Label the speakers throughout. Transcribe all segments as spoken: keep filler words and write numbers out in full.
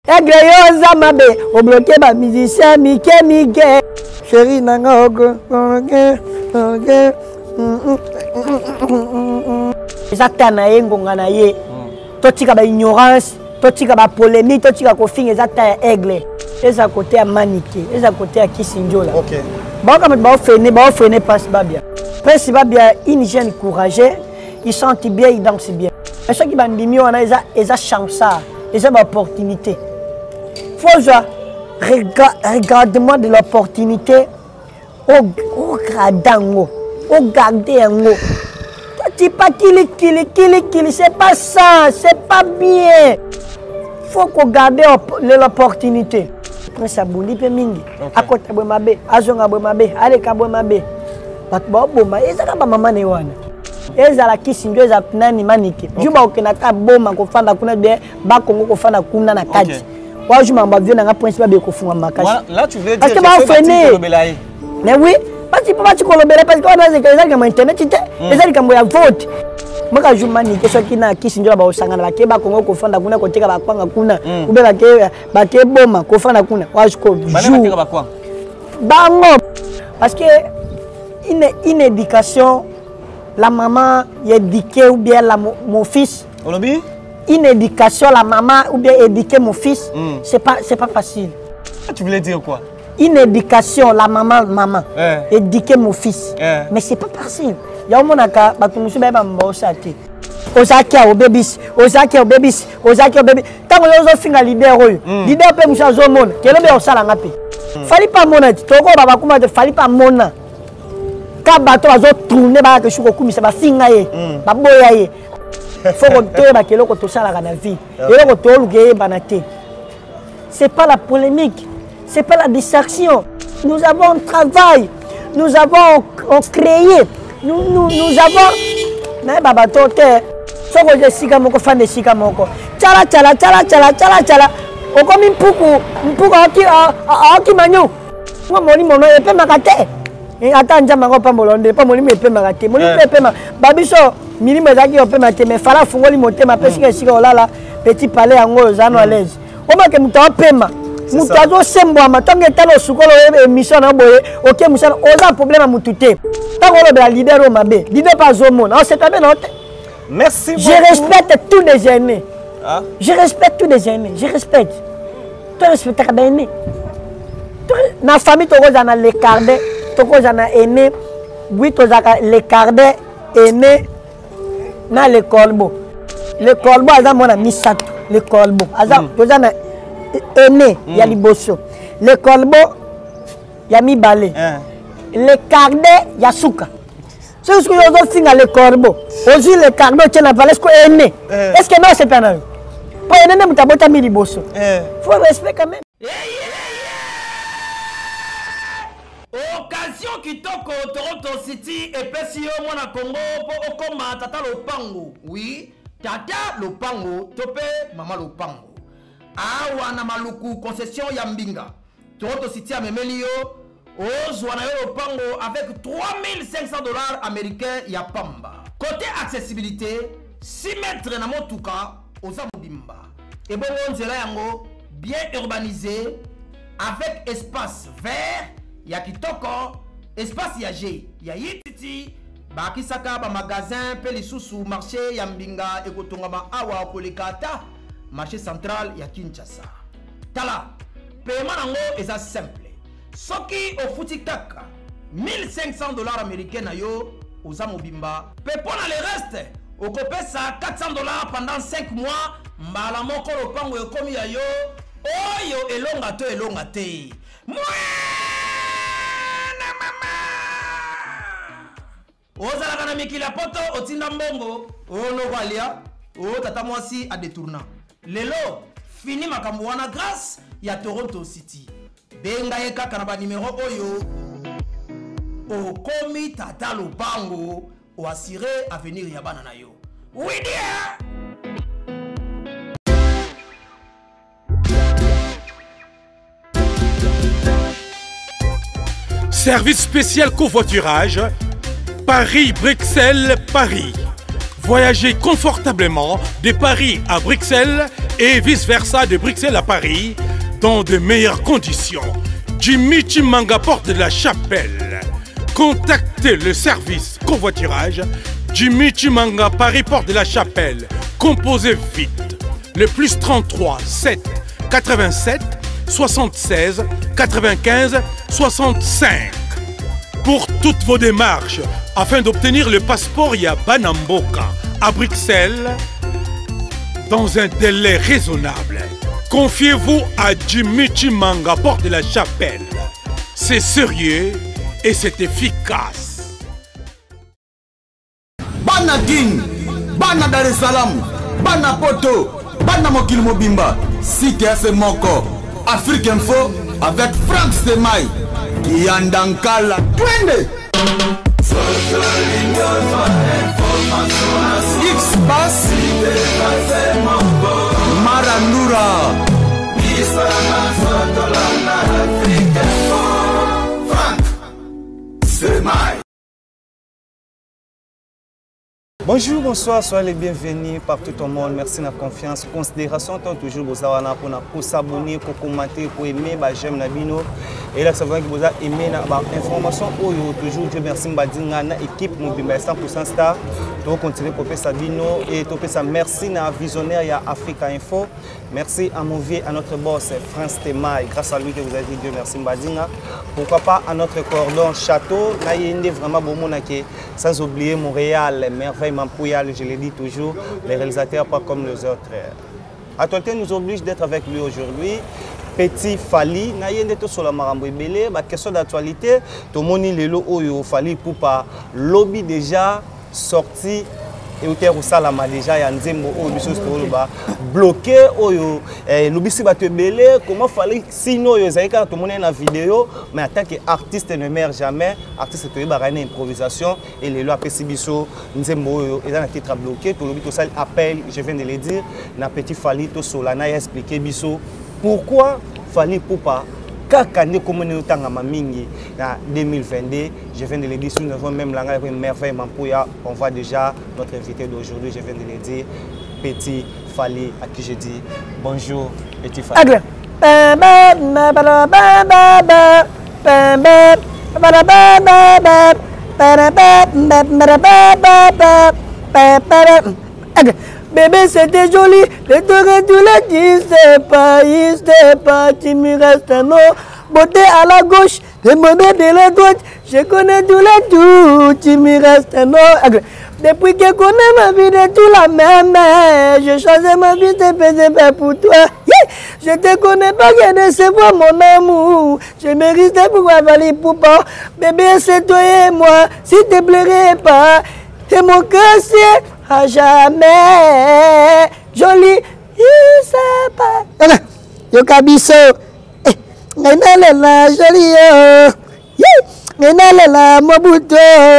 Speaker 1: Aigle yo zamabe, o bloqué ba musicien Mike Mike. Chérie nanga ogo, ogo, ogo. Ezata na ye ngonga na ye. Totika ba ignorance, totika ba polémique, totika ko finga ezata ya aigle. Eza côté ya Maniké, eza côté ya Kisinjola. OK. Ba comme ba freiner, ba freiner passe pas bien. Passe pas bien, une jeune courageux, ils sentent bien, ils dansent bien. Mais ceux qui bandimi on a eza eza chance ça, eza ba opportunité. Faut genre regarde-moi de l'opportunité au gradango, au garder un mot. Tu pas qu'il qu'il qu'il qu'il c'est pas ça, c'est pas bien. Faut qu'on garde l'opportunité. Prince Abouli pe mingi. À côté de mabe, azonga bo mabe, ale ka bo mabe. Bat bo boma, ezaka ba mama ne wana. Ezala Kisinjo eza nani Maniké. Juba okenaka boma ko fanda kuna de ba Kongo ko fanda kuna na kadi. Wa juma mba vieux na principal be ko funga makashi.
Speaker 2: Là tu voulais dire
Speaker 1: parce que ba freiner. Mais oui, parce que pas tu kolobela parce que on a ezaka ka internet tite. Ezali ka mbo ya vote. Maka juma ni keso kina Kisinjo ba osanga na ke ba Kongo ko fanda kuna ko teka ba kwanga kuna. Ube ba ke ba ke boma ko fanda kuna. Wa jiko jou. Ba kwa. Bango parce que une une éducation la maman éduquée ou bien la, mon fils.
Speaker 2: Olobi?
Speaker 1: Une éducation, la maman ou bien éduquer mon fils, mm. c'est pas c'est pas facile.
Speaker 2: Tu voulais dire quoi?
Speaker 1: Une éducation, la maman, maman,
Speaker 2: eh.
Speaker 1: éduquer mon fils.
Speaker 2: Eh.
Speaker 1: Mais c'est pas facile. Il y a un moment où je suis Ozaki au bébis, Ozaki au bébis, Ozaki au bébis. Tant que vous avez un leader, leader peut nous changer au monde. Quel est le salaire? Fallait pas mon aide. Toko baba kuma de fallait pas mon aide. Quand bateau a tourné ba que je suis comme ça va fingaye, ba boyaye. Faut que tu aies que tout ça la vie. Et que tu aies banate. C'est pas la polémique, c'est pas la distraction. Nous avons un travail, nous avons créé, nous nous nous avons. Mais baba tote, so que je suis comme fan de Sika moko. Chala chala chala chala chala chala. O comme mpuku mpuku aki aki manyo. Moi moni mono epe makate. Et attends njama ko pambolonde, pas moni epe makate. Moni epe ma babiso mini mezaki ope makate mais fala fungoli motema pesi ke sika olala petit palais yango zano à l'aise. O ma ke muto pema. Muto azo sembo amatonge talo sukolo émission na boye. OK musana oza problème mutute. La leader au mabé, leader pas au monde. C'est pas bien.
Speaker 2: Merci beaucoup.
Speaker 1: Je respecte tous les aînés. Ah? Je respecte tous les aînés. Je respecte. Tu respectes les aînés. Dans la famille, tu as les cardets, tu as les aînés. Oui, tu as les cardets, aînés, dans les corbeaux. Les corbeaux, ils ont mis ça. Les corbeaux. Tu as les aînés, il y a les bossons. Les corbeaux, il y a mis balai. Les cardets, il y a souka. C'est ce que vous avez fait dans les corbeaux. Aujourd'hui, les cardets, tu as est-ce que aîné? Est-ce que non, c'est pas non? Pas aîné, mais tu as beau mis les bosso. Il faut respecter quand même.
Speaker 3: Occasion qui toque au Toronto City et Pesio Mona Congo pour Okoma Tata Lopango. Oui, Tata Lopango, Topé, Mama Lopango. Awana Maluku, concession Yambinga. Toronto City a Memelio. Ozwana Lopango avec trois mille cinq cents dollars américains Yapamba. Côté accessibilité, six mètres na motuka Ozamobimba. Et bon, on yango bien urbanisé avec espace vert, ya kitoko, espace yagé, ya yititi, bakisaka ba magasin, pelisusu, marché Yambinga, ekotongama awa polikata, marché central ya Kinshasa. Tala, paiement nango est simple. Soki au futikaka mille cinq cents dollars américains na yo aux Mobimba. Pepona le reste au kopesa quatre cents dollars pendant cinq mois. Mbala moko lopango yo komi ya yo. Oyo elonga to elonga te. Mwana mama. Ozala kana mikila poto otinda mbongo. Ono walia. O tata mwasi a détourna. Lelo fini makambo wana grâce ya Toronto City. Benga eka kanaba numéro oyo o komi tata Lopango o assuré avenir ya bana na yo. Oui dia.
Speaker 4: Service spécial covoiturage Paris-Bruxelles-Paris. Voyagez confortablement de Paris à Bruxelles et vice-versa de Bruxelles à Paris dans de meilleures conditions. Jimmy Chimanga, porte de la Chapelle. Contactez le service covoiturage Jimmy Chimanga, Paris, porte de la Chapelle. Composez vite. Le plus trente-trois sept quatre-vingt-sept soixante-seize quatre-vingt-quinze soixante-cinq. Pour toutes vos démarches, afin d'obtenir le passeport Yabanamboka à Bruxelles, dans un délai raisonnable, confiez-vous à Jimmy Chimanga, porte de la Chapelle. C'est sérieux et c'est efficace.
Speaker 5: Bana King, Bana Dar es Salaam, Bana Poto, Bana Mokil Mobimba, Cité F Moko, Afrique Info avec Frank Stemai, Yandankala, Twende. X-Bass, Marandura, Frank Stemai.
Speaker 2: Bonjour, bonsoir, soyez les bienvenus partout au monde. Merci de la confiance. Considération, tant toujours vous avez pour s'abonner, pour commenter, pour aimer, j'aime Nabino. Et là, ça veut dire que vous avez aimé l'information. Toujours, Dieu merci, Mbadinga, équipe Mobimba cent pour cent Star. Donc, continuez pour faire Sabino et pour ça. Merci à visionnaire, il y a Africa Info. Merci à mon vieux, à notre boss, France Stemai. Grâce à lui que vous avez dit Dieu merci, Mbadinga. Pourquoi pas à notre cordon château. Là, il y a vraiment bon monde sans oublier Montréal, merveille. Mampouyal, je l'ai dit toujours, les réalisateurs pas comme les autres. Actualité nous oblige d'être avec lui aujourd'hui. Petit Fally, na yende to sur la marambo ebele, ba question d'actualité, to moni lelo oyo Fally pour pas lobby déjà sorti et au terre salama déjà ya nzembo oyo biso stolo ba bloqué oyo eh lobisi ba te belé comment Fally sino yo zaika to moni na vidéo mais en tant qu'artiste ne meurt jamais artiste to ba une improvisation et lelo apesi biso nzembo oyo et dans le titre bloqué to lobi to sal appel je viens de le dire na Petit Fally to solana ya expliquer biso pourquoi Fally Poupa Kakane Komone Tanga Mamingi en deux mille vingt-deux, je viens de le dire, nous avons même la merveille Mampouya, on voit déjà notre invité d'aujourd'hui, je viens de le dire, Petit Fally, à qui je dis bonjour, Petit Fally.
Speaker 1: Bébé c'était joli, le tour tu l'as dit, c'est pas, c'est pas, tu me restes un mot. Beauté à la gauche, le mauvais de la droite, je connais tous les tours, tu me restes un mot. Depuis que je connais ma vie, de tout la même, je choisis ma vie, c'est pas pour toi. Je te connais pas, je ne sais pas mon amour, je mérite pour Fally Poupa. Bébé c'est toi et moi, s'il te plairait pas, et mon cœur c'est à jamais joli, il sait pas. Yo kabiso, nena la joli yo, nena la mobuto,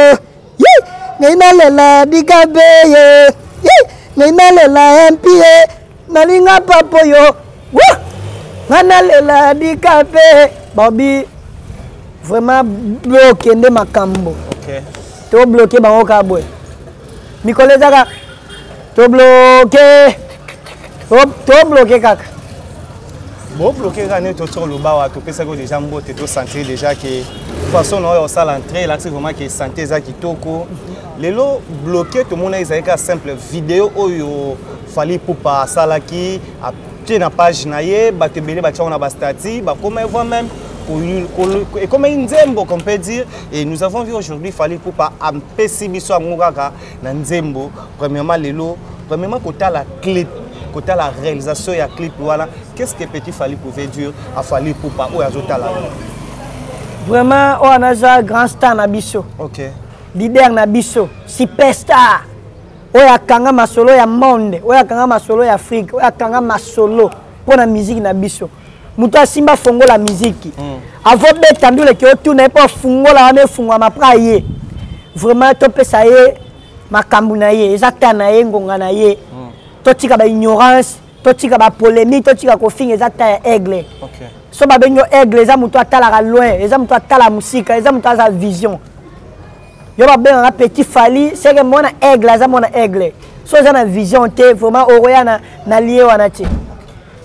Speaker 1: nena la dikabe yo, nena la empie, nalinga papo yo, nena la dikabe. Bobby, vraiment bloqué de makambo.
Speaker 2: Ok.
Speaker 1: To bloqué bango kabwe. Mikole Zaka, to bloqué, to bloqué kaka.
Speaker 2: Bon bloqué quand tu sur le bas, tu peux savoir déjà mbo te to sentir déjà que de façon on au salle entrée là c'est vraiment que santé za kitoko. Les lots bloqué tout le monde ils avaient simple vidéo oyo Fally Poupa salaki a pied na page naie, ba te belé ba tia on a ba stati, ba comme voit même et comme une nzembo qu'on peut dire, et nous avons vu aujourd'hui Fally Poupa am pesibiso amugaka na nzembo. Premièrement lelo, premièrement côté la clip, côté la réalisation et la clip voilà, qu'est-ce que Petit Fally pouvait dire à Fally Poupa ou à Zotala?
Speaker 1: Vraiment on a déjà grand star na biso.
Speaker 2: OK.
Speaker 1: Leader na biso, superstar. Oya kanga masolo ya monde, oya kanga masolo ya Afrique, oya kanga masolo pour la musique na biso. Muta simba fongo la musique. Mm. Avant de tendre le que tout n'est pas fongo la ne fongo ma praye. Vraiment topé ça yé makambu na yé, ezata na yé ngonga na yé. Totika ba ignorance, totika ba polémique, totika ko finga ezata ya aigle.
Speaker 2: OK.
Speaker 1: So ba benyo aigle eza muto atala ka loin, eza muto atala musique, eza muto asa vision. Yo ba benga Petit Fally, c'est que mona aigle, eza mona aigle. So eza na vision te, vraiment oroya na na lié wana ti.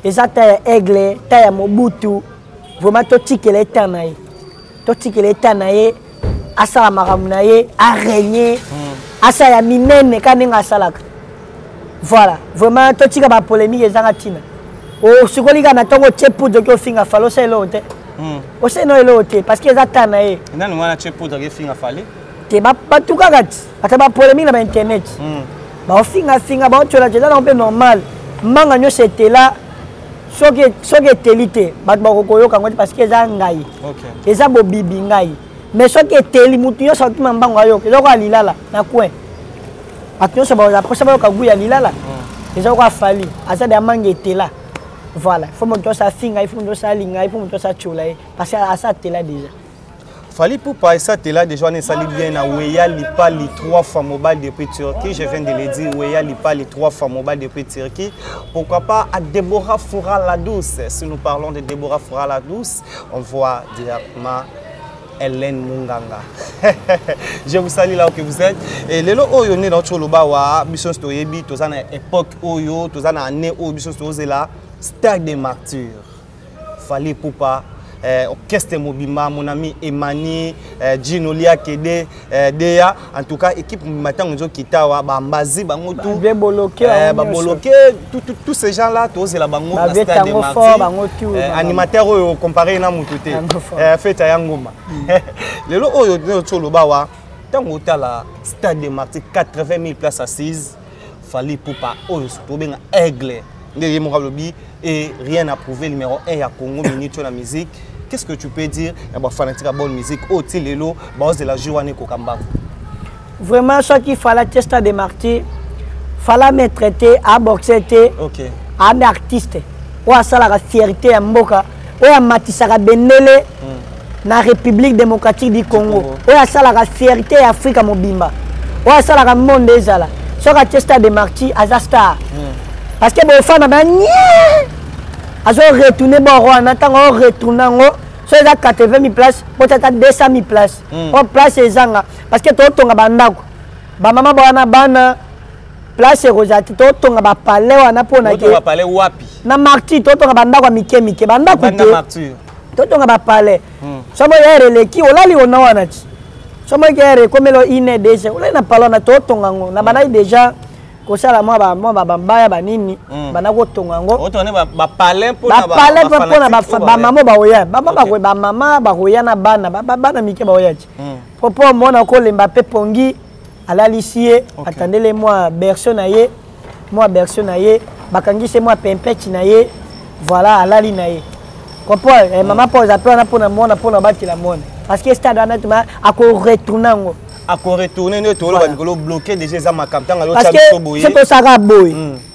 Speaker 1: eza ta ya aigle ta ya mobutu vraiment totikela eta na ye totikela eta na ye asala makambo na ye araigne asala ya minene ka ndenge asalaka voilà vraiment totika bapolémique ezanga ntina osukoli kaka na ntongo otie poudre oki ofinga fale osala eloko te osala eloko te parce que eza ta na ye
Speaker 2: nani wana tie poudre oki ofinga fale
Speaker 1: te batukaka ti ata bapolémique na bainternet baofingafinga baotiola te eza nango mpe normal mbanga nyonso etela soki eteli te bato bakokoyoka yango te parce que eza ngai eza bobibi ngai mais soki eteli mutu nyonso akotuma mbango ayoka eza koya lilala na coin bato nyonso baposa bayoka gu ya lilala eza koya fali aza de amanga etela voilà il faut moto nyonso afinga il faut moto nyonso alinga il faut moto nyonso atiola ye parce que asa atela déjà
Speaker 2: Fally Ipupa et ça t'es là déjà on est sali bien à Weya Lipali trois fois mobile depuis Turquie, je viens de le dire Weya Lipali trois fois mobile depuis Turquie. Pourquoi pas à Deborah Foura la douce. Si nous parlons de Deborah Foura la douce, on voit directement Hélène Munganga. Je vous salue là où que vous êtes. Et les lots oyo né dans Choloba wa mission stoyebi tous en époque oyo tous en année oyo mission stoyé là stade des martyrs. Fally Ipupa Euh, orchestre Mobimba, mon ami Emani, euh, Gino Lia Kede, euh, Deya, en tout cas équipe Mobimba Nzo Kitawa, Bambazi, Bangotu,
Speaker 1: Boloké,
Speaker 2: euh, Boloké, tous ces gens-là, tous la Bango, la stade de Marty, animateur comparé na Mutute, fait à Yangoma. Le lot oyo de Cholobawa, tant que la stade de Marty, quatre-vingt mille places assises, Fally Ipupa, oyo bien aigle, et rien à prouver, numéro un à Congo, minute sur la musique. Qu'est-ce que tu peux dire? Il y a fanatique de bonne musique. Oh, tu es là, base de la journée Kokamba.
Speaker 1: Vraiment, ce qu'il fallait tester de martyrs, fallait me traiter à boxer, à un artiste, ou à ça la fierté à Mboka, ou à Matissara Benele, na République démocratique du Congo, ou à ça la fierté à Afrique Mobimba, ou à ça la monde des ala. Ce qu'il tester de martyrs, à Zastar. Parce que les femmes ont retourné au roi, ont retourné sur les quatre-vingt mille places, pour deux cent mille places. Pour place les gens. Parce que tout le monde a bandako. Ma maman a ban place Rosati, tout le monde a parlé ou a pour na
Speaker 2: tout a parlé wapi.
Speaker 1: Na marti, tout le monde a bandako mike mike bandako. Tout le monde a parlé. Somo yere le ki olali ona wanati. Somo yere comme le iné déjà. Olali na parlé na tout le monde na banai déjà. Kosala moi ba moi ba bambaya ba nini bana ko tonga ngo
Speaker 2: otone ba ba parler pour
Speaker 1: na ba parler pour na ba ba mama ba oya ba mama ko ba mama ba oya na bana ba bana mike ba oya ti popo mona ko lemba pe pongi ala lisie attendez moi berceau na ye moi berceau na ye bakangi c'est moi pempeti na ye voilà ala li na ye comprends maman pose après na pona mona pona bati la mona parce que stade na tuma ako retourner ngo
Speaker 2: à retourner nous tout le bloqué déjà ça m'a capté dans
Speaker 1: parce que c'est tout ça boy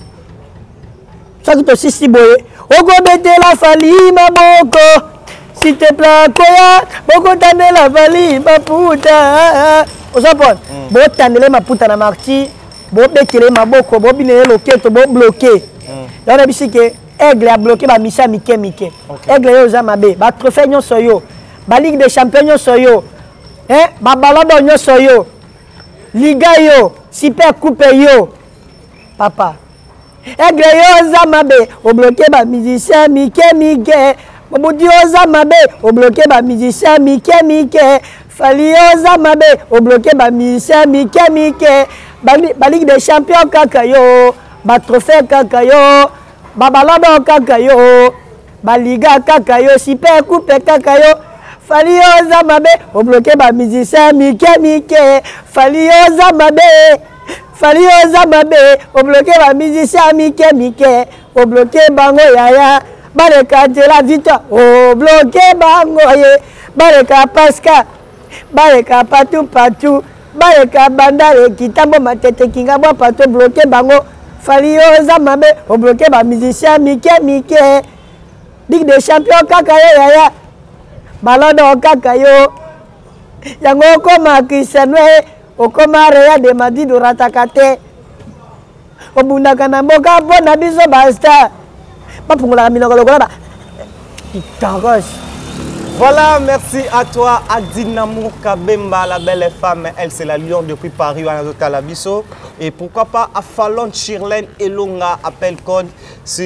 Speaker 1: ça qui te si boy oko betela Fally maboko s'il te plaît koya boko tandela Fally maputa osapon bo tandela maputa na marti bo bekele maboko bo binele loketo bo bloqué là na bisike aigle a bloqué ba misa mike mike aigle yo za mabe ba trophée nyonso yo ba ligue des champions nyonso yo eh babalodo nyonso yo liga yo super coupe yo papa aigle yo za mabe o bloqué ba musicien mike mike Mobudi yo za mabe o bloqué ba musicien mike mike Fally yo za mabe o bloqué ba musicien mike mike ba ligue des champions kaka yo ba trophée kaka yo babalodo kaka yo ba liga kaka yo super coupe kaka yo Fally yo za mabe o bloqué ba musicien mike mike Fally yo za mabe Fally yo za mabe o bloqué ba musicien mike mike o bloqué bango yaya bareka de la victoire o bloqué bango ye bareka Pascal bareka patou patou bareka bandare kitambo matete kinga bo patou bloqué bango Fally yo za mabe o bloqué ba musicien mike mike Ligue des champions kaka yo yaya Balodo kaka yo yango okoma Cristiano okoma Real de Madrid ratakate obundaka na mboka mpona biso basta bapungolaka minoko lokola ba itangos.
Speaker 2: Voilà, merci à toi, Adinamour Kabemba, la belle femme. Elle, c'est la lion depuis Paris, à la Bisso. Et pourquoi pas à Fallon Chirlen Elonga, appel code sur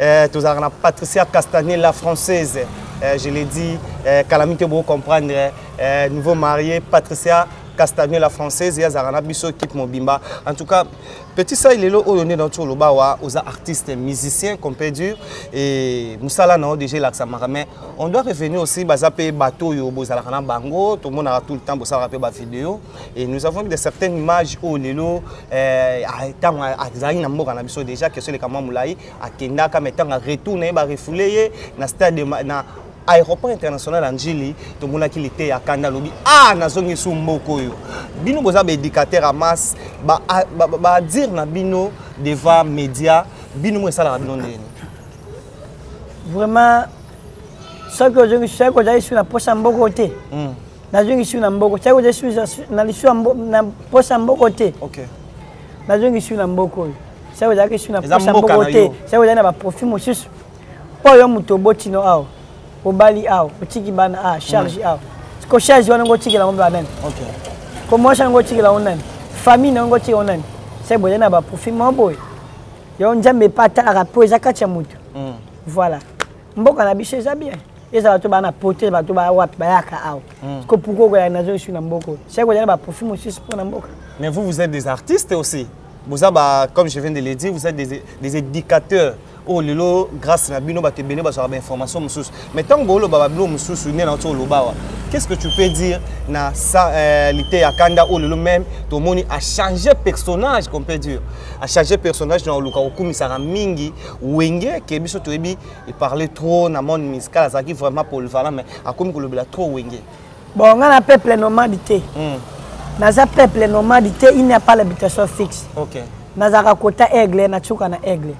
Speaker 2: Tous avons Patricia Castanet, la française. Je l'ai dit, Calamité pour comprendre. Nouveau marié, Patricia Castanet, la française. Et Zarana Bisso, équipe Mobimba. En tout cas, petit ça, il est là où on est dans tout le bas, aux artistes musiciens, qu'on peut dire. Et Moussala, non, déjà, mais on doit revenir aussi, bah, ça peut bateau, Bozalana Bango, tout le monde a tout le temps pour ça rappeler ma vidéo. Et nous avons de certaines images où on est là, à Zahina Mbo, on a vu déjà que c'est les Kamam Moulaï, à Kenda, comme étant à retourner, à refouler, dans le stade de. Aéroport international Angeli, tout le monde qui était à Kandalobi. Ah, na zone sous Moko yo. Bino boza be éducateur à masse, ba ba dire na bino devant médias, bino mo ça la bino ndeni.
Speaker 1: Vraiment ce que je sais que j'ai sur la poche en beau côté. Na zone sur na mboko, c'est que je suis na li sur na poche en beau côté. OK. Na zone sur na mboko. C'est que j'ai sur na poche en beau côté. C'est que j'ai na ba profil mo sus. Po yo muto botino ao. Au Bali, au Tikibana, à charge, au que charge, on a un ticket là, on va même. Ok. Comment ça, on a un ticket là, on a famille, on a un ticket là, c'est bon, il y a un profit, mon boy. Il y a un jamais pas à rapport, ça cache mouton. Voilà. Bon, on a bien, c'est bien. Et ça va te faire porter, va te faire wap, bayaka, au. Que pourquoi on a une nation sur l'amboko. C'est quoi, il y a un profit, monsieur, pour l'amboko. Mais vous, vous êtes des artistes aussi. Vous avez, comme je viens de le dire, vous êtes des, des éducateurs. Oh, lelo, grâce à Bino, tu béné, tu as des informations. Mais tant que tu as des informations, qu'est-ce que tu peux dire na ça, l'été à Kanda, oh, lelo même, tout le monde a changé personnage, qu'on peut dire. A changé personnage dans le cas où il y a Mingi, Wenge, qui il parlait trop dans le monde musical, ça qui vraiment pour le faire, mais à comme il a trop Wenge. Bon, on a un peuple nomade. Dans un peuple nomade, il n'y a pas l'habitation fixe. Ok. Dans un côté aigle, na tchouka na aigle.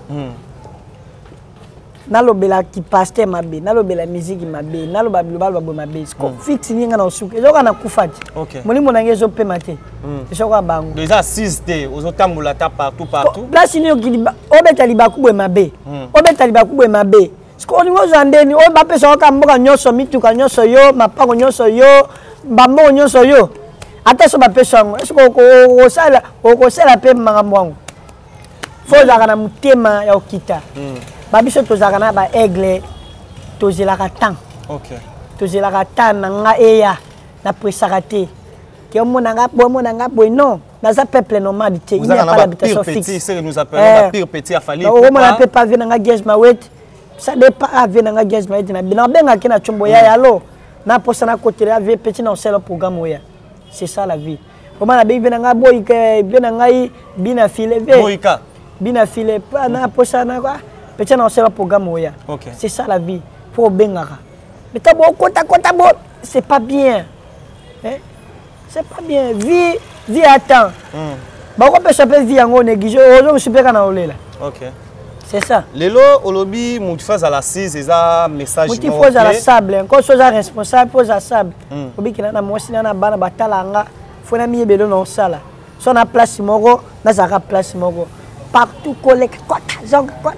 Speaker 1: Nalobela qui pasteur mabe, nalobela musique mabe, naloba global babo mabe. Ko fixe ni ngana osuka. Ezoka na kufati. OK. Moni monange zo pe mate. Ezoka bango. Déjà six T, ozotambola ta partout partout. Là sini okiliba, obeta libaku bwe mabe. Obeta libaku bwe mabe. Sko ni wozo andeni, o ba pesa oka mboka nyoso mituka nyoso yo, mapango nyoso yo, bambo nyoso yo. Ata so ba pesa ngo. Esko ko sala, ko sala pe makambo wangu. Fo za kana mutema ya okita. Babiso tozakana ba aigle tozelaka temps. OK. Tozelaka temps nga eya na presarate. Ke omona nga bo mona nga bo non, na za peuple nomade te, il n'y a pas l'habitation fixe. C'est nous appelons la pire petit à fali. On mona peut pas venir nga gage mawet. Ça dépend à venir nga gage mawet na bina benga kina chombo ya yalo. Na posa na côté la vie petit na seul programme oya. C'est ça la vie. On mona be venir nga boy ke bina ngai bina file ve. Boyka. Bina file pa na posa na quoi. Petit dans ce programme, okay. C'est ça la vie. Pour Bengara. Mais t'as beau, kota, kota, beau, c'est pas bien. Hein? C'est pas bien. Vie, vie attend. Bah, on peut s'appeler vie en haut, négligé. On super canal là. Ok. C'est ça. Les lots, au lobby, mon fils à la six, c'est un message. Mon fils à la sable. Encore chose responsable, pose à sable. Au bout qu'il y a moi, s'il y a un ban, batalanga, faut la mieux bédo dans ça là. Si on a place moro, on a place moro. Partout collecte, quoi, quoi.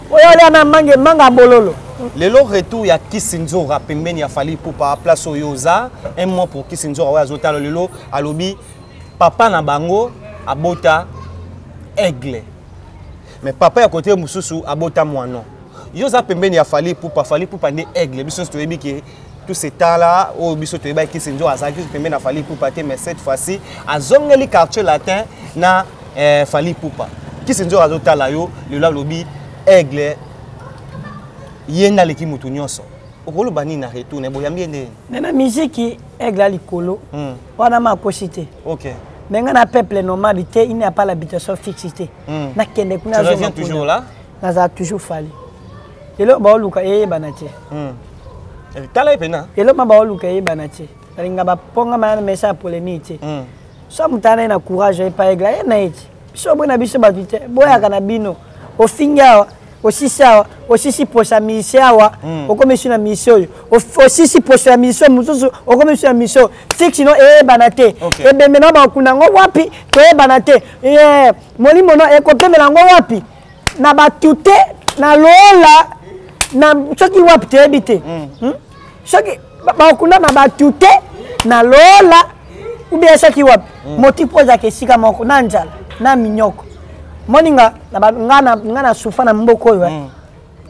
Speaker 1: Le long retour, il y a Kisinzo Rapimben, il a fallu pour la place au Yosa, un mois pour Kisinzo Awazota le lot, à l'obi, papa Nabango, à Bota, aigle. Mais papa à côté de Moussou, à Bota Moinon. Yosa Pemben, il a fallu pour pas fallu pour prendre aigle. Bisous, tu es qui tout ce temps-là, au Bisous, tu es qui Kisinzo, à Zaki, Pemben, il a fallu pour partir, mais cette fois-ci, à Zongeli quartier latin, na fallu pour pas. Kisinzo Azota la yo, le lobby. Aigle yenda leki mutu nyonso okolo bani na retourne boyambi ende na musique aigle likolo wana makosité. OK. Mais ngana peuple nomade te, il n'y a pas l'habitation fixité. Na kende kuna zo vient toujours là na za toujours fali elo ba oluka eye banate hmm tala epena elo ma ba oluka eye banate alinga ba ponga mana message polémique so mutana na courage e pa aigle na eti so bona biso batute boya kana bino au finga aussi ça aussi si pour sa mission au comme sur la mission aussi si pour sa mission au comme sur la mission fixe non eh banate et ben maintenant ba kunango wapi to e banate eh moli mono e ko pemelango wapi na batute na lola na soki wapi te ebite soki ba kuna na batute na lola ou bien soki wapi moti poza ke sika moko na njala na minyoko moninga na ngana ngana sufa na mboko yo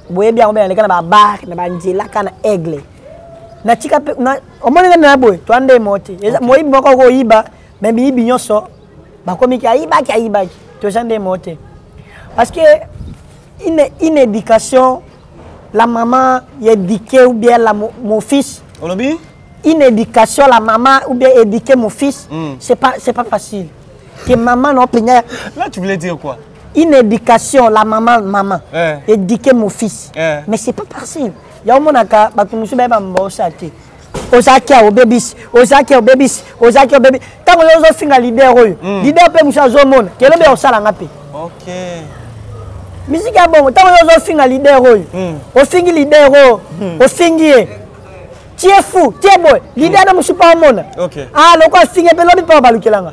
Speaker 1: boye bien obe na ba bar na ba njela kana aigle na tika na omoni na boye to ande moti moi moko ko iba même ibi nyonso ba komi ki aiba ki aiba to jande moti parce que une une éducation la maman éduquer ou bien la mon fils
Speaker 2: Olobi
Speaker 1: une éducation la maman ou bien éduquer mon fils mm. c'est pas c'est pas facile que maman non penya
Speaker 2: là tu voulais dire quoi
Speaker 1: une éducation la maman maman
Speaker 2: eh.
Speaker 1: éduquer mon fils
Speaker 2: eh.
Speaker 1: mais c'est pas facile ya omonaka batu musu ba mbosa te ozaki au bébis ozaki au bébis ozaki au bébis tango yozo finga leader oyo leader pe musu azomona kelo be osala ngapi
Speaker 2: OK
Speaker 1: musique ya bongo tango yozo finga leader oyo ofingi leader oyo ofingi tu es fou tu es boy leader na musu pa omona
Speaker 2: OK
Speaker 1: ah loko finge pe lobi pa balukelanga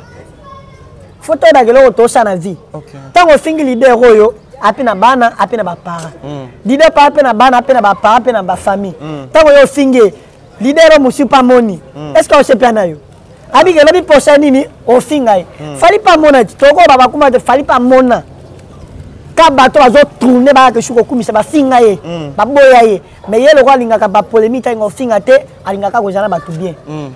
Speaker 1: photo da gelo to sa na vie
Speaker 2: OK
Speaker 1: tango fingi leader oyo apena bana apena ba parents mm. leader pa apena bana apena ba parents apena ba famille mm. tango yo finge leader o musu pa moni mm. est-ce que o se plana yo abi gelo bi posa nini o finga mm. fali pa mona toko baba kuma te fali pa mona ka bato azo tourner ba ke shuko kumisa ba finga ye mm. ba boya ye mais ye le roi linga ka ba polémique ngo finga te alinga ka ko jana ba tout bien mm.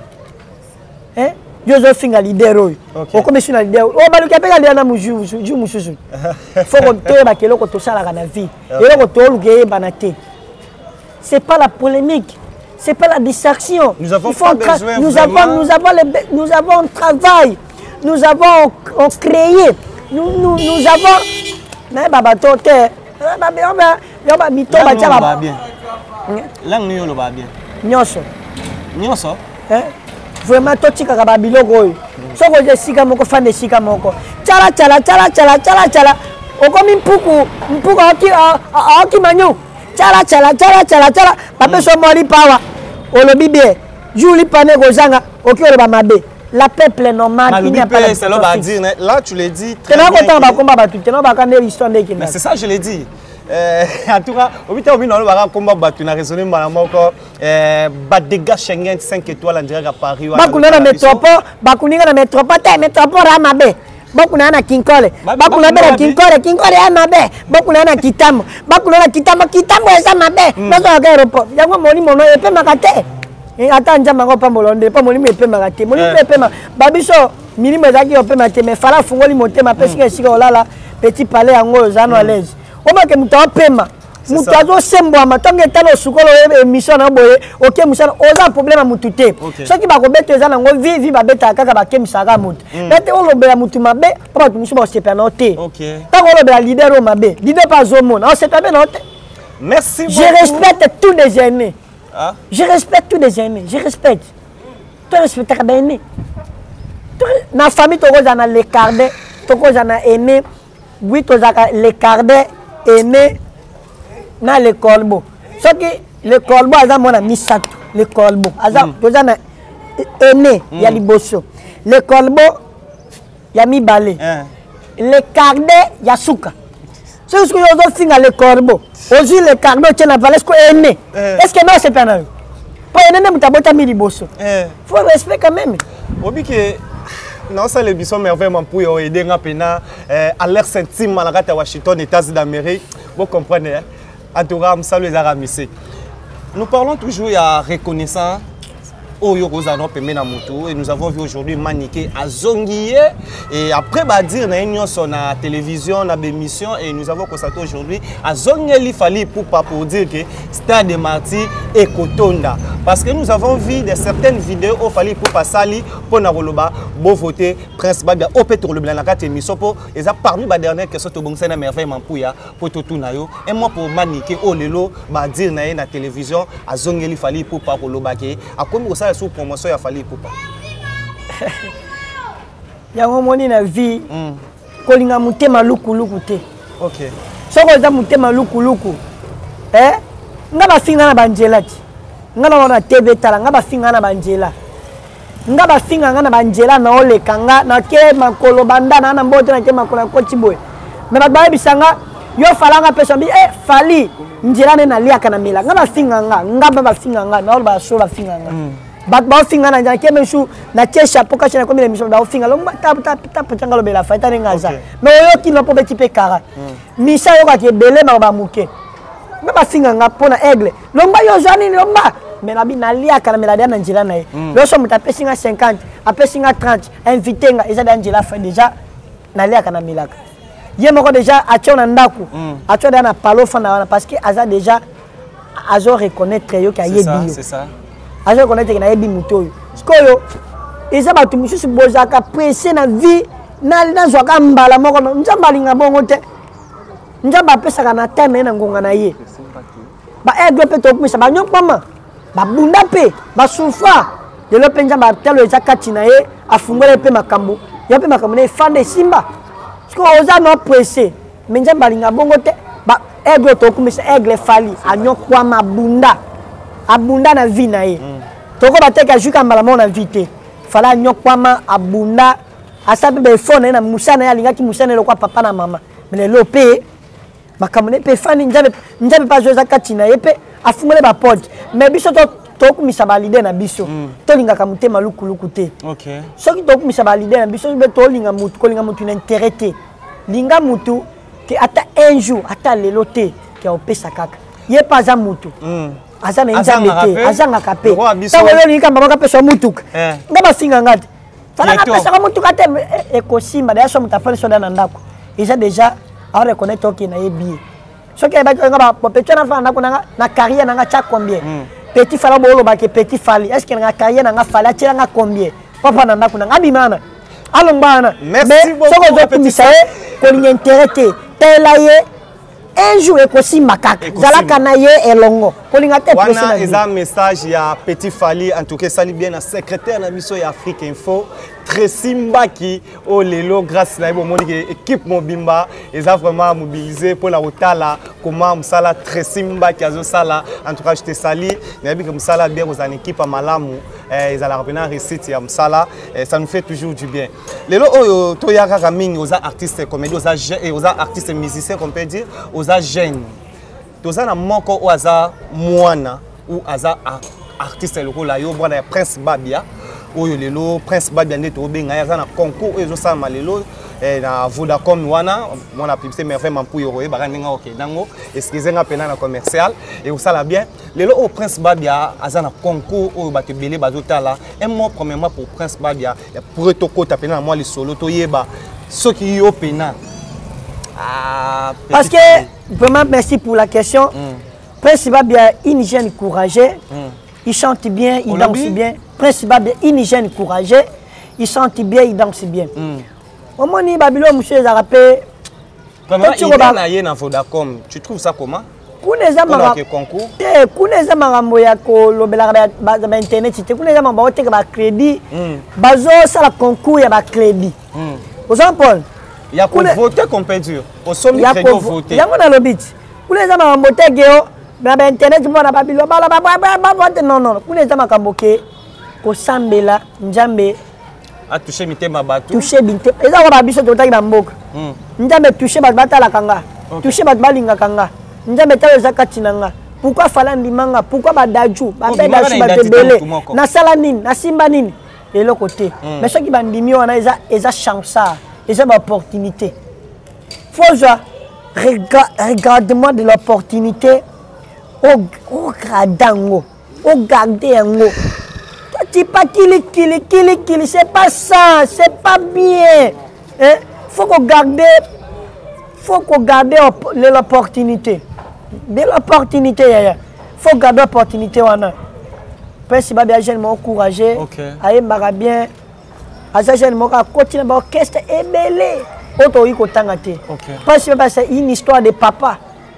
Speaker 1: hein Yozo finga leader oyo. Oko mesu na leader. O baluka pe ka na muju, ju mususu. Faut que ba kelo ko to sala na vie. Et ko to luke banate. C'est pas la polémique, c'est pas la distraction.
Speaker 2: Nous avons pas besoin
Speaker 1: nous avons nous avons les, nous avons travail. Nous avons on créé. Nous nous nous avons na baba tote. Ba ba ba yo ba mito ba taba
Speaker 2: bien. Lang ni yo lo ba bien.
Speaker 1: Nyoso.
Speaker 2: Nyoso?
Speaker 1: Hein? Vraiment totika ka babiloko oyo soko je sika moko fande sika moko chala chala chala chala chala chala okomi mpuku mpuku oki oki manyu chala chala chala chala chala pape so mori pawa olobi bien juli pane kozanga oki oloba mabe la peuple normal
Speaker 2: il n'y a pas de c'est là tu l'as dit
Speaker 1: très bien que ba komba ba tout tena ba kande histoire ndeki
Speaker 2: mais c'est ça je l'ai dit. Euh, en tout cas, au bout de la combat battu, on a raisonné encore. Badega Schengen cinq étoiles en direct à Paris.
Speaker 1: Bakuna na métropole, bakuna na métropole, te métropole Ramabe. Bakuna na Kinkole, bakuna na Kinkole, Kinkole Ramabe. Bakuna na Kitamo, bakuna na Kitamo, Kitamo eza mabe. Nazo à aéroport. Yango moni mono epe makate. Et attends njama ko pambolonde, pa moni epe makate. Moni epe ma. Babiso milimo ezaki epe makate, mais fala fungoli motema pesika sika olala petit palais yango zano à l'aise. Oma ke muta pema muta zo sembo matonge talo sukolo émission na boye OK musana oza problème mutu te soki ba ko beto eza nango vivi ba beta kaka ba kemisaka mutu bete o lobela mutu mabe papa tu musu ba sepa na te
Speaker 2: OK
Speaker 1: ta ko lobela leader o mabe leader pas zo mona on sepa be na te
Speaker 2: merci beaucoup
Speaker 1: je respecte tous les aînés
Speaker 2: ah
Speaker 1: je respecte tous les aînés je respecte tu respectes ka ben na famille to ko na le carde to ko na aîné oui to za le carde aîné na le colbo ce qui le colbo aza mona misato le colbo aza toza na aîné ya liboso le colbo ya mibale le carde ya suka ce que yo finga le colbo ozi le carde tena valesco aîné est-ce que non c'est pas non pas aîné même tabota mi liboso faut respect quand même
Speaker 2: obi que non, ça les bisons merveilleusement pour aider à pena à l'air intime à la gâte à Washington, États-Unis d'Amérique. Vous comprenez? En tout cas, les Arabes. Nous parlons toujours de la reconnaissance au Yorozano Pemena Moutou et nous avons vu aujourd'hui Maniké à Zonguié et après bah dire na union sur la télévision na émission et nous avons constaté aujourd'hui à Zonguié fallait pour pas pour dire que Stade de Marty et Kotonda parce que nous avons vu de certaines vidéos au fallait pour pas sali pour na roloba beau voter prince ba au pétrole blanc na quatre émission pour et ça parmi ba dernière question to bongsa na merveilleusement pour ya pour tout na yo et moi pour Maniké au lelo ba dire na na télévision à Zonguié fallait pour pas roloba ke a comme ça sous promotion ya fali poupa
Speaker 1: yango moni na vie kolinga mutema luku luku te
Speaker 2: OK
Speaker 1: soko za mutema luku luku eh nga ba finga na banjela ti nga na wana T V tala nga ba finga na banjela nga ba finga nga na banjela na ole kanga na ke makolo bandana na mbote na ke makolo ko tiboy me ba ba bisanga yo falanga pesa bi eh fali njela ne na liaka na mela nga ba finga nga nga ba finga nga na ole ba so ba finga nga bat ba finga na jake meshu na chesha poka chena comme l'émission ba finga lo tap tap tap tanga lo bela faita ngaza mais yo ki no po beti pe kara misa yo ka ke bele ba ba muke nga bafinga nga pona aigle lomba yo jani lomba mais na bi na lia kana melada na njila na ye lo so mutape singa cinquante apé singa trente invité nga eza da njila fa déjà na lia kana milaka ye moko déjà atio na ndako atio da na palo fa na parce que aza déjà azo reconnaître yo ka yebi
Speaker 2: c'est ça
Speaker 1: azo reconnaître na yebi muto yo skoyo eza ba tumusu bozaka pressé na vie na na zwaka mbala moko nzamba linga bongo te nzamba pesa na teme na ngonga na ye ba aigle pe to kumisa ba nyokpama ba bunda pe ba souffra de lo penja ba telo eza kati na ye afungole pe makambo ya pe makambo ne fande simba sko oza no pressé mais nzamba linga bongo te ba aigle to kumisa aigle fali anyokwama bunda abunda na vie na ye toko bateka juka mbala mo na vite fala nyokwama abunda asabe be fone na musana ya lingaki musana lo kwa papa na mama mais le pe makamone pe fani njabe njabe pa joza katina yepe afungole ba porte mais biso to to kumisa ba leader na biso to linga ka mutema lukuluku te
Speaker 2: OK
Speaker 1: soki to kumisa ba leader na biso be to linga mutu ko linga mutu na intérêt te linga mutu ke ata un jour ata lelo te ke opesa kaka ye pa za mutu aza na njabe te aza nga kape ta welo linga mama ka pesa mutuka ngaba singa ngati fala ka pesa mutuka te ekosimba da so mutafali so na ndako isa déjà à reconnaître que na yebi ce qui est ba nga petit na fana na na carrière na nga cha combien petit fala bolo ba ke petit fali est-ce que na carrière na nga fala tira nga combien papa na ndako na ngabimana alombana
Speaker 2: merci beaucoup
Speaker 1: soko zo kumisae ko li intérêt tela ye un jour ekosimba kaka zalaka na ye elongo ko linga te
Speaker 2: presse na eza message ya petit fali en tout cas sali bien na secrétaire na biso ya Afrique Info Tracy Mbaki au lelo grâce na bo moni équipe mobimba eza vraiment mobilisé pour la otala comment musala Tracy Mbaki azo sala en tout cas je te sali mais bien que musala bien aux en équipe à malamu ils allaient revenir récite ya musala ça nous fait toujours du bien lelo oyo to ya kaka mingi aux artistes comédie aux aux artistes musiciens qu'on peut dire aux jeunes toza na moko o aza mwana ou aza artiste lokola yo bwana Prince Babia oyo lelo Prince Babia nde to benga ya na concours ezo sama lelo na Vodacom wana mona publicité merveille mampu yoro e baka ninga ok dango excusez nga pena na commercial et osala bien lelo o Prince Babia aza na concours oyo bato belé bazotala un mot premièrement pour Prince Babia ya protocole ta pena moi li solo to yeba soki yo pena ah
Speaker 1: parce que vraiment merci pour la question Prince Babia une jeune courageux il chante bien il danse bien Prince Babia une jeune courageux il chante bien il danse bien au moins ni Babylone monsieur Zarapé
Speaker 2: comment il a na na Vodacom tu trouves ça comment
Speaker 1: kuneza mara
Speaker 2: concours
Speaker 1: te kuneza marambo ya ko lobela ba ba internet te kuneza mamba oteka ba crédit bazo sala concours ya ba crédit au Jean Paul
Speaker 2: il y a qu'on voter qu'on peut dire au sommet crédit voter
Speaker 1: yango na lobit kuneza marambo tegeo ba ba internet mo na Babylone ba ba ba voter non non kuneza makambo ke ko sambela njambe
Speaker 2: a touché mitema bato
Speaker 1: touché binte eza ko ba biso to taki na mboka njambe touché ba batala kanga touché ba balinga kanga njambe talo zakati nanga pourquoi fala ndimanga pourquoi ba daju ba beda su ba tebele na sala nini na simba nini elo côté mais ceux qui bandimi wana eza eza chance eza ba opportunité faut genre regarde-moi de l'opportunité au au gradango au garder yango tu pas kili kili kili kili c'est pas ça c'est pas bien hein faut qu'on garder faut qu'on garder l'opportunité de l'opportunité yaya faut garder l'opportunité wana Prince Babia jeune mo courageux aye mara bien asa jeune mo ka continuer ba orchestre ebelé auto yi ko tanga te Prince Babia c'est une histoire de papa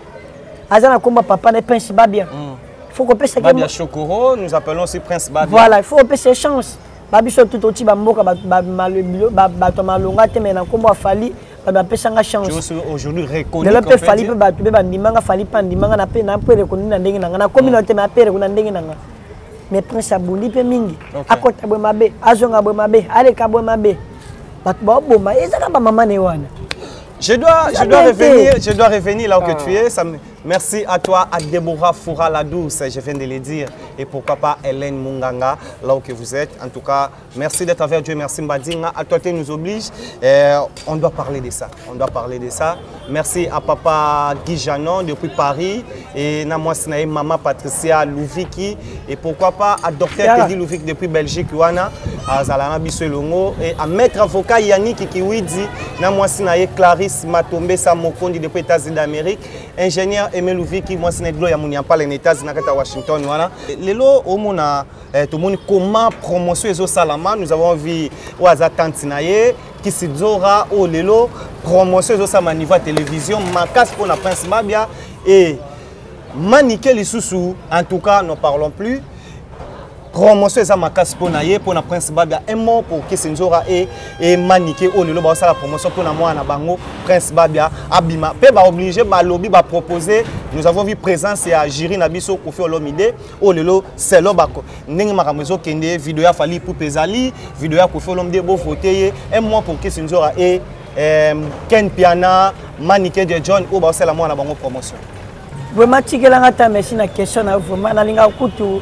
Speaker 1: asa na komba papa na Prince Babia il faut qu'on puisse
Speaker 2: Babia Chokoro nous appelons aussi Prince Babia
Speaker 1: voilà il faut qu'on puisse chance babiso tout oti ba mboka ba malobilo ba ba to malonga te mais na komba fali ba pesa nga chance
Speaker 2: aujourd'hui reconnu
Speaker 1: le pe fali pe ba to be ba ndimanga fali pa ndimanga na pe na pe reconnu na ndenge na na communauté na pe reconnu na ndenge na mais Prince abundi pe mingi akota bwe mabe azonga bwe mabe ale ka bwe mabe ba ba boma ezaka ba mama ne wana
Speaker 2: je dois je dois revenir je dois revenir là où que tu es ça Merci à toi, à Deborah Foura la douce, je viens de le dire. Et pourquoi pas Hélène Munganga, là où que vous êtes. En tout cas, merci d'être avec Dieu, merci Mbadinga. À toi, tu nous oblige. Euh, on doit parler de ça. On doit parler de ça. Merci à papa Guy Janon depuis Paris. Et na moi, c'est maman Patricia Louviki. Et pourquoi pas à docteur Teddy Louviki depuis Belgique, Wana, à Zalana Bissolongo. Et à maître avocat Yannick Kikiwidi. Na moi, c'est Clarisse Matombe Samokondi depuis les États-Unis d'Amérique. Ingénieur Aimé Louviki, moi, c'est Glo Yamouniampal, les États-Unis à Washington. Voilà. Lelo, au monde, tout le monde, comment promotion les Salama. Nous avons vu Ouaza Tantinaye, qui se dira au Lelo, promotion les Salama niveau télévision, Makas pour la Prince Mabia et Maniké les Soussou. En tout cas, ne parlons plus. Promotion les Makas pour Naye, pour la Prince Mabia, un mot pour qui se dira et et Maniké au Lelo, bah ça la promotion pour la moi na bango Prince Mabia Abima. Pe ba obligé ba lobby ba proposer. Nous avons vu présence à Jiri Nabiso Kofi Olomide au Lelo c'est là bako. Ndenge makamezo kende vidéo ya fali pour Pezali, vidéo ya Kofi Olomide bo voter un mois pour qui se dira et Ken Piana, Maniké de John au bah ça la moi na bango promotion.
Speaker 1: Vraiment tikelanga ta merci na question na vraiment na linga kutu.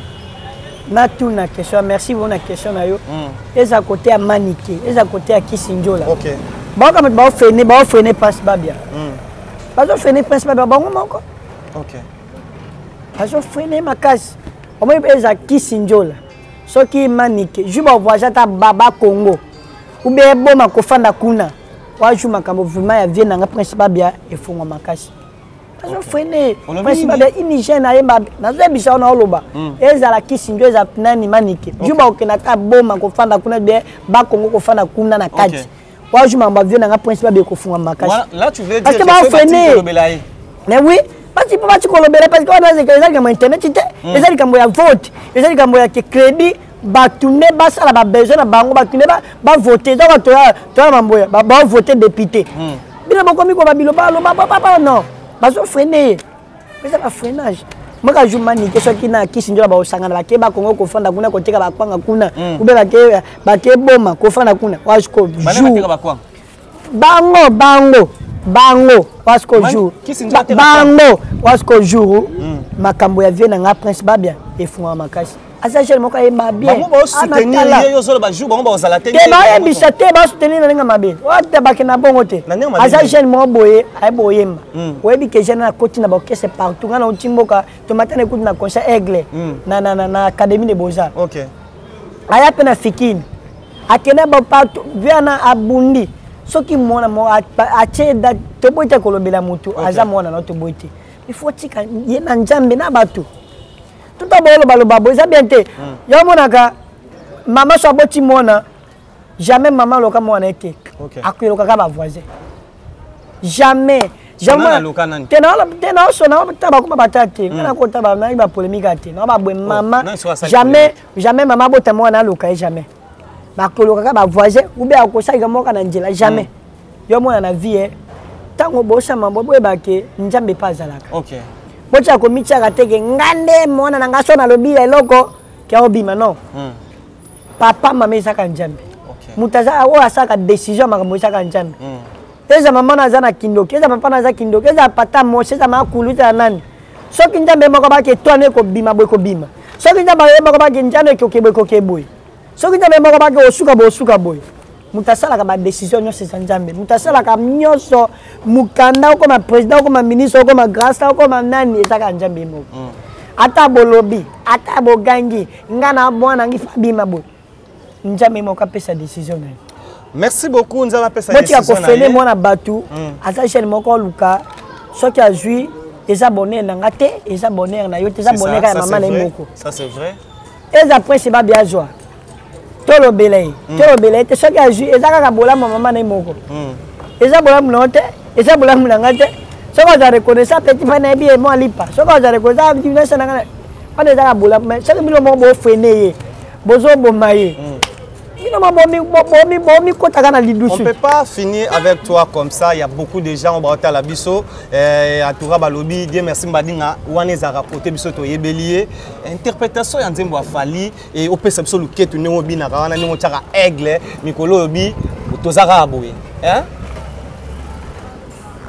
Speaker 1: Na tout na question merci pour la question na yo et à côté à Maniké et à côté à Kisinjola. OK. Ba ka ba freiner ba freiner passe babia. Ba zo freiner passe babia ba ngoma ko.
Speaker 2: OK.
Speaker 1: Ba zo freiner ma case. O mo e à Kisinjola. So ki Maniké juba voyage ta baba Congo. Ou be bo ma ko fanda kuna. Wa ju makambo vraiment ya vie na nga prince babia e fonga makasi. Je freine. Principal de inigène na yemba na zo bisa na oloba. Ezala Kisinjo eza nani Maniké. Juba okenaka boma ko fanda kuna be ba Congo ko fanda kuna na kati. Wa juma mba vieux na principal be ko funga makasi.
Speaker 2: Là tu veux dire que
Speaker 1: c'est freine. Mais oui, parce que pas tu kolobela parce que on a ezali kama internet te. Ezali kambo ya vote. Ezali kambo ya crédit. Batune basala ba besoin na bango batune ba ba voter donc to to mamboya ba ba voter député. Bila bokomi ko ba biloba lo ba papa non. Bazo freiner. Mais ça va freinage. Moi quand je Maniké so ki na Kisinjola ba osangana ba ke ba Congo ko fanda kuna ko teka ba kwanga kuna. Ube ba ke ba ke boma ko fanda kuna. Washko jour. Bango bango bango washko jour. Bango washko jour. Makambo ya vie na nga prince babia e funga makasi. Azagel moko yemba bien.
Speaker 2: Bango ba soutenir yo zo ba jour bango ba ozala te.
Speaker 1: Te ba yebisa te ba soutenir na nga mabe. Wa te ba ke na bongo te. Azagel mo boye ay boyemba. Webi ke jana na koti na ba kese partout ngana utimboka to matane kuti na concert Aigle na na na académie de Beaux-Arts.
Speaker 2: OK.
Speaker 1: Aya pe na fikini. Akena ba partout viana abundi. Soki mona mo ache da to boite kolobela mutu aza mona na to boite. Il faut tika yena njambe na batu. Tout à l'heure, le babo, ça bien été. Y'a mon aga, maman soit boti mona, jamais maman loka mona été. Accueille le caca voisin. Jamais. Jamais. Tena tena sona tabac comme batate. On a compté ba na iba polémique ate. Non ba boue maman. Jamais jamais maman bota mona loka jamais. Ba accueille le caca voisin ou bien akosa igamo kana njela jamais. Y'a mon na vie. Tango bosa mambo boue ba ke njambe pas zalaka.
Speaker 2: OK.
Speaker 1: Bocha ko micha kateke ngande mona na ngaso na lobi eloko kia obima non papa mama isaka njambe mutaza o asaka décision makambo isaka njambe eza mama na zana kindoki eza papa na za kindoki eza pata mose eza makuluta nani soki njambe moko ba ke twane ko bima boy ko bima soki njambe moko ba ke njambe ko kebo ko keboy soki njambe moko ba ke osuka bo osuka boy mutasala ka ba décision nyonso za njambe mutasala ka nyonso mukanda ko ma président ko ma ministre ko ma grâce ko ma nani ezaka njambe moko ata bolobi ata bogangi ngana mwana ngi fabima bo njambe moko pesa décision na.
Speaker 2: Merci beaucoup nzala pesa décision na.
Speaker 1: Boti ko fele mwana batu asa chaîne moko luka soki a jui eza bonheur na ngate eza bonheur na yo eza bonheur ka maman na moko.
Speaker 2: Ça c'est vrai.
Speaker 1: Eza après c'est pas bien joie. Tolo belay tolo belay te soki azu ezaka ka bola mama na moko eza bola mnote eza bola mnangate soki za reconnaître petit pa na bien mo lipa soki za reconnaître bien ça na pas ezaka bola mais soki bino mo bo freiner bozo bo maye bino mo bomi bomi bomi kota kana lidusu.
Speaker 2: On peut pas finir avec toi comme ça, il y a beaucoup de gens au Brata la biso euh atura balobi Dieu merci mbadinga wana za raconter biso to yebelier interprétation ya nzembo afali et au perception lu ketu ne mobina ka wana ne mo tshaka Aigle mikolo obi tozaka aboye hein.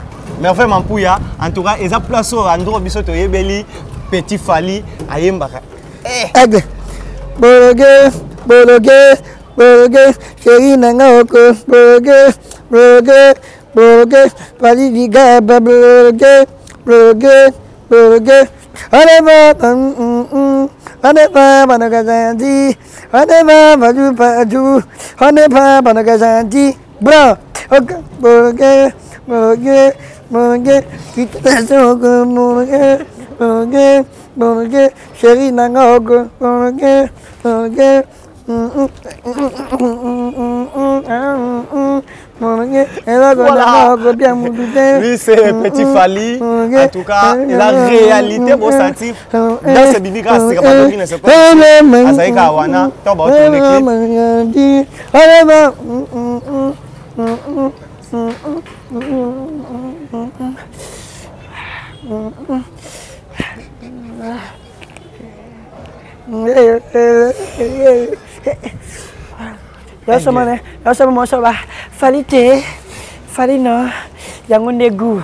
Speaker 2: Merveille Mampouya, en tout cas, ils ont placé Andro Bisoto Yebeli, Petit Fali, Ayembaka.
Speaker 1: Aigle. Bologue, bologue, bologue, chérie Nangaoko, bologue, bologue, bologue, Fali Diga, bologue, bologue, bologue. On est pas, on n'est pas, on est on n'est pas, pas pas du, on n'est pas, on est bro, ok, bologue, bologue, bologue, quitte la soque, bologue, bologue, bologue, chérie Nangaoko, bologue, bologue.
Speaker 2: Voilà. Lui, c'est Petit Fali. En tout cas, la réalité, vous sentez dans ce bibi, c'est pas de ne se pas. Azaïka Awana, t'as pas ton
Speaker 1: Ya sama ne, ya sama mau coba. Fali te, Fali no, yang negu.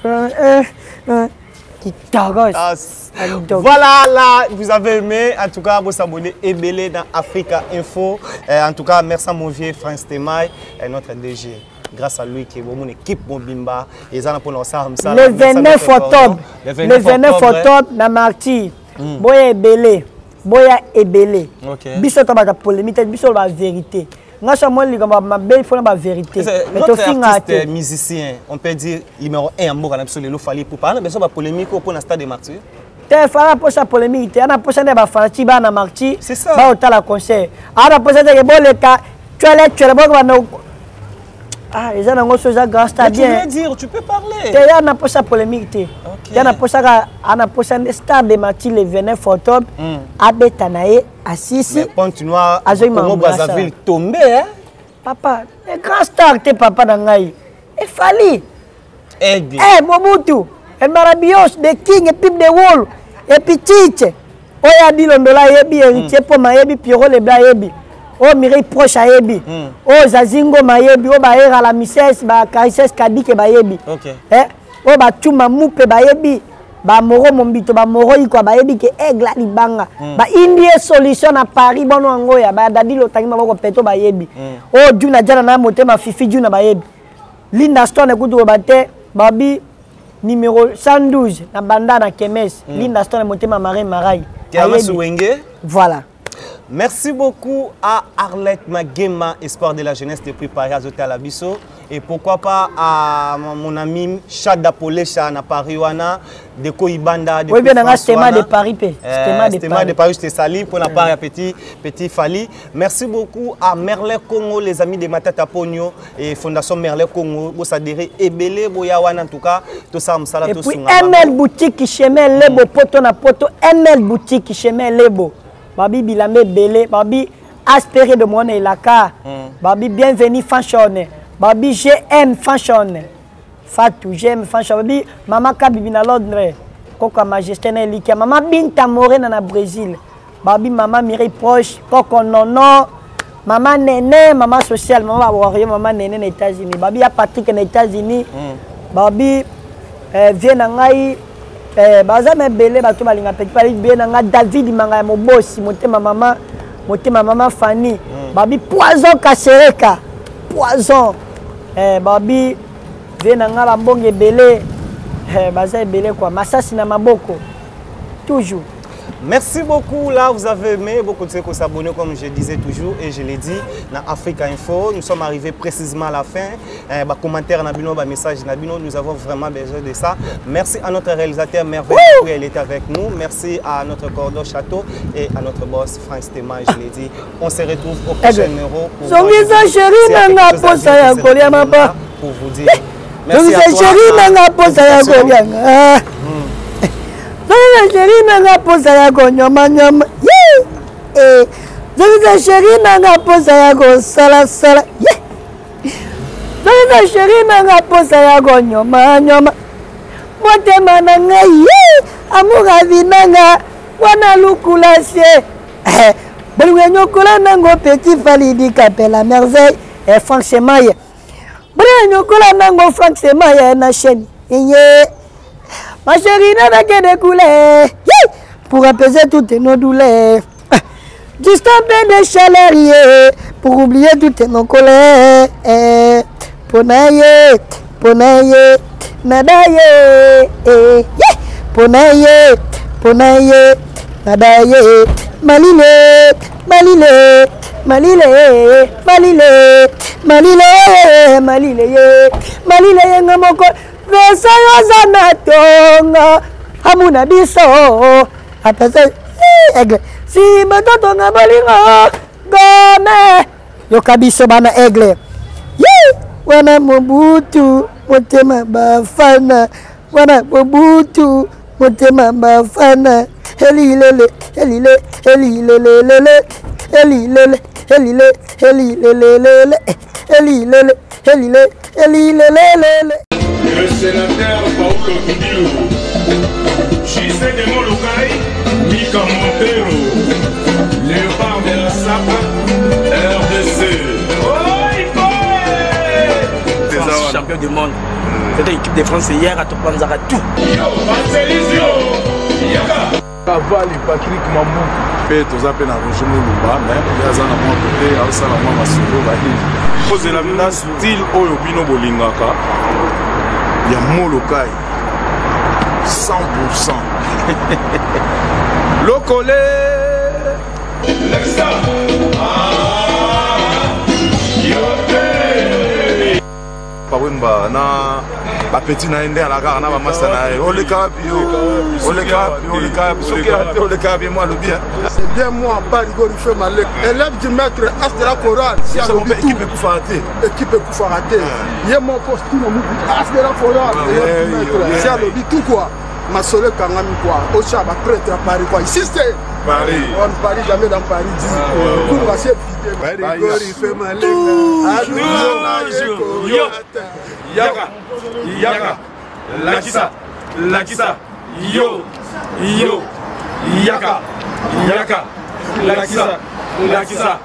Speaker 2: Voilà, là, vous avez aimé. En tout cas, vous abonnez et belé dans Africa Info. Euh, en tout cas, merci à mon vieux France Temay et notre D G. Grâce à lui, qui est mon équipe Mobimba. Et ça, pour nous,
Speaker 1: le vingt-neuf octobre, le vingt-neuf octobre, na marti, boya ebele, boya ebele. Biso tabaka polémique, biso la vérité. Moi, je suis la vérité.
Speaker 2: Notre artiste musicien, on peut dire numéro un en Moura, il fallait pour parler, mais ça va polémique pour le stade de martyrs.
Speaker 1: Il faut pour sa polémique, il y a pour ça des fanati bana martyrs.
Speaker 2: C'est ça.
Speaker 1: Ba au la concert. Ah pour ça des bon le cas, tu as les tu as bon ah, ils ont un chose à grand stade.
Speaker 2: Tu peux dire, tu peux parler.
Speaker 1: Il y a pour sa polémique. Il y a pour ça à pour ça des stars de martyrs le vingt-neuf octobre à Betanaye à Sissi.
Speaker 2: Mais Pointe-Noire, Congo Brazzaville tombé hein.
Speaker 1: Papa, les grands stars t'es papa d'Angaï. Il fallait.
Speaker 2: Aigle.
Speaker 1: Eh Mobutu, El Marabios, The King et Pip de Wall et puis Tite. Oya dit l'ondola yebi héritier pour Mayebi Pierrot le bla yebi. Oh Mireille proche à yebi. Oh Zazingo Mayebi, oh Baera la Misses, ba Carisses Kadik et Bayebi.
Speaker 2: OK.
Speaker 1: Eh, oh ba Tuma Moupe Bayebi. Ba Moro Mombito ba Moro iko Bayebi ke Aigle la libanga. Ba Indie solution à Paris bono angoya ba dadi lo tangi maboko peto Bayebi. Oh Juna jana na motema Fifi Juna Bayebi. Linda Stone kutu bate babi numéro cent douze na banda na Kemes. Linda Stone motema Marie Marai. Voilà.
Speaker 2: Merci beaucoup à Arlette Magema, espoir de la jeunesse depuis Paris, Azoté à la Bisso. Et pourquoi pas à mon ami Chada Polecha na Pariwana, de Koibanda, de
Speaker 1: oui, bien dans un stéma de Paris.
Speaker 2: Stéma de Paris, je te salue pour la part à petit, petit Fali. Merci beaucoup à Merle Congo, les amis de Matata Pogno et Fondation Merle Congo. Vous adhérez et belé, boyawan en tout cas. Tout ça, ça,
Speaker 1: et puis M L boutique qui chemin lebo, poto na poto, M L boutique qui chemin lebo. Babi Bilame Belé, Babi Aspéré de mon Elaka, Babi Bienvenue Fashion, Babi G M Fashion, Fatou G M Fashion, Babi Maman Kabibi na Londres, Coco Majesté na Elikia, Maman Binta Morena na Brésil, Babi Maman Mireille Proche, Coco Nono, Maman Néné, Maman Sociale, Maman Warrior, Maman Néné aux États-Unis, Babi a Patrick aux États-Unis, Babi Vienangaï. Eh, baza me belé bato balinga petit pali bien nga David manga mo boss motema mama motema mama Fanny babi poison kasereka poison eh babi vena nga la mbonge belé eh baza belé quoi masasi na maboko toujours.
Speaker 2: Merci beaucoup. Là, vous avez aimé. Beaucoup de ceux qui s'abonnent, comme je disais toujours, et je l'ai dit, dans Africa Info. Nous sommes arrivés précisément à la fin. Eh, bah, commentaire, Nabino, bah, message, Nabino. Nous avons vraiment besoin de ça. Merci à notre réalisateur Merveille, elle était avec nous. Merci à notre cordon Château et à notre boss France Temay, je l'ai dit. On se retrouve au prochain numéro. Pour vous dire. Merci à toi.
Speaker 1: Zongeza chérie nanga posa yako nyama nyama. Eh. Zongeza chérie nanga posa yako sala sala. Zongeza chérie nanga posa yako nyama nyama. Motema nanga ye. Amour vinanga wana lukulasie. Eh. Bali nyokola nango Petit Fali di Kapela merveille et Franck Semaye. Bali nyokola nango Franck Semaye na chaîne yeah. Ma chérie n'a que des couleurs, yeah. Pour apaiser toutes nos douleurs. Juste un peu de chaleur, yeah. Pour oublier toutes nos colères. Eh. Ponaye, ponaye, nadaye, eh. Yeah. Ponaye, ponaye, nadaye, malile, malile, malile, malile, malile, malile, malile, ngamoko, vesa yozana tonga, hamuna biso, apese, aigle, si batoto nga bolingo, gome, yokabiso bana aigle, yi, wana Mobutu, motema bafana, wana Mobutu, motema bafana, helilele, helile, helilelelele, helilele, helile, helilelelele, helilele, helile, helilelelele.
Speaker 6: Le sénateur Paulo Kidilou, Gisèle de Molokai, Mika Montero, Léopard de la Sapa, R D C. Oh, champion du monde. C'était l'équipe de France hier à Topanzara tout. Yo, Marcelisio, Yaka. Cavali, Patrick Mamou.
Speaker 7: Pe toza pe na Roger Mulumba, mais yaza na mwa côté, alsa na mwa masolo ba hi. Pose la na style oyo bino bolingaka. Ya Molokai. cent pour cent. Lokole.
Speaker 6: Lexa.
Speaker 7: Pawemba na ba petit na ende ala ka na ba masa na ole ka bio ole ka ole ka soki ole ka bien moi le bien
Speaker 8: c'est bien moi pas rigolo fait malek élève du maître as de la chorale si
Speaker 7: on peut équipe ku faraté
Speaker 8: équipe ku faraté yé mon poste no mu as de la chorale élève du maître si alo dit tout quoi ma sole kangami quoi au chaba prêtre à Paris quoi ici c'est
Speaker 7: Paris
Speaker 8: on ne parie jamais dans Paris dit pour passer vidéo rigolo fait malek
Speaker 6: yo Yaka, Yaka, Lakisa, Lakisa, yo, yo, Yaka, Yaka, Lakisa, Lakisa.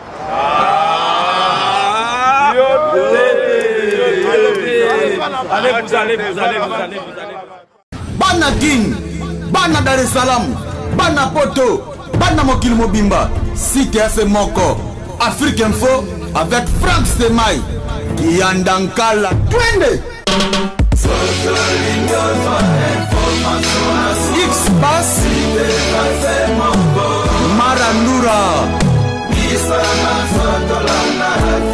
Speaker 6: Allez, vous allez, vous allez, vous allez, vous allez.
Speaker 5: Bana King, Bana Dar es Salaam, Bana Poto, Bana Mokil Mobimba, C T F Moko, Afrique Info avec Franck Semaï. Yandankala twende X-Bass Marandura